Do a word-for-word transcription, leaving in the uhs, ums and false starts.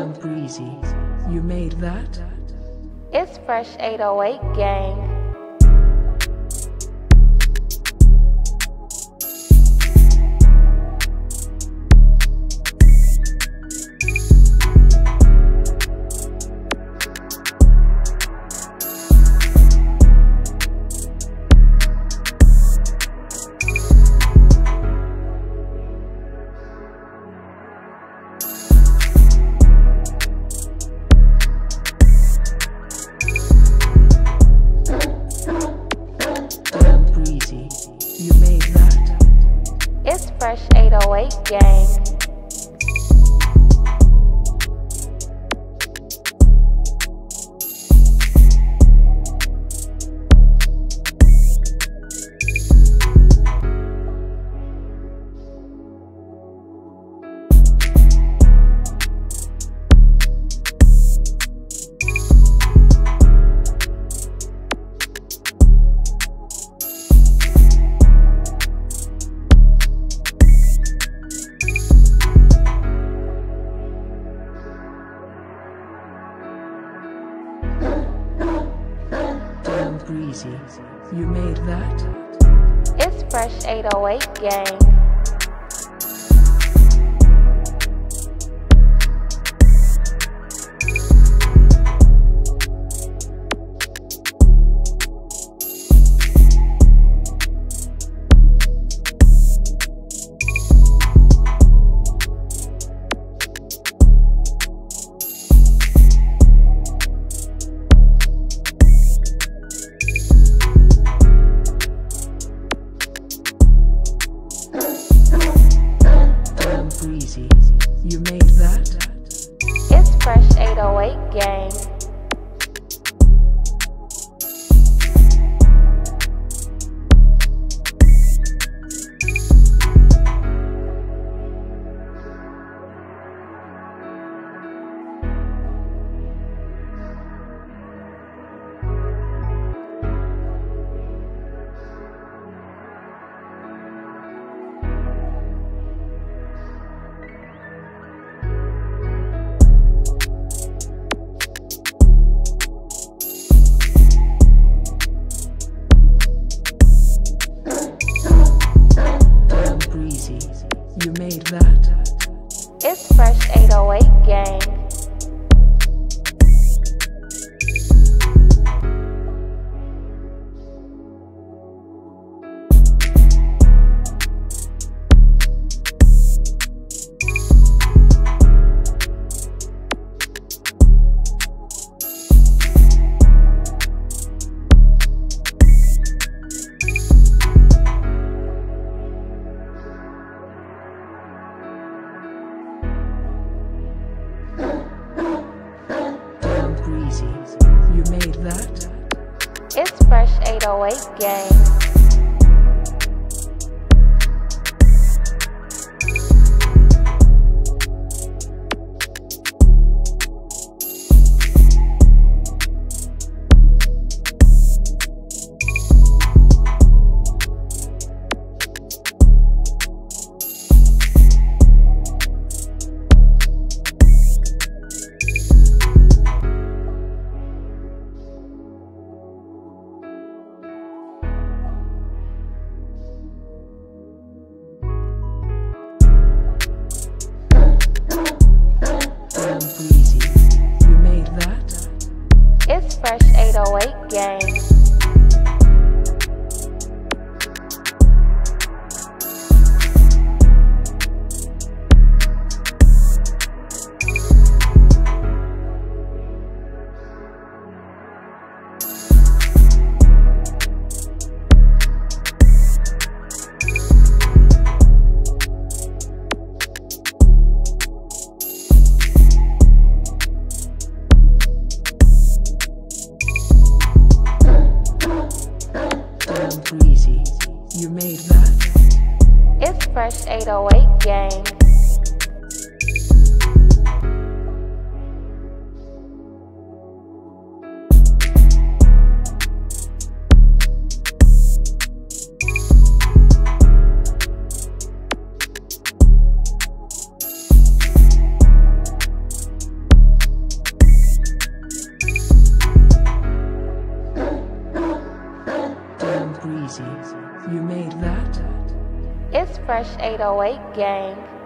Damn breezy. You made that? It's Fresh eight oh eight Gang. You made that? It's Fresh eight oh eight Gang. Damn breezy. You made that? It's Fresh eight oh eight Gang. Breezy. You made that? It's Fresh eight oh eight Gang. You made that? It's Fresh eight oh eight Gang. Breezy. You made that? It's Fresh eight oh eight Gang. Breezy. You made that? It's Fresh eight oh eight Gang. Breezy. You made that? It's Fresh eight oh eight Gang. easy. You made that? It's Fresh eight oh eight Gang.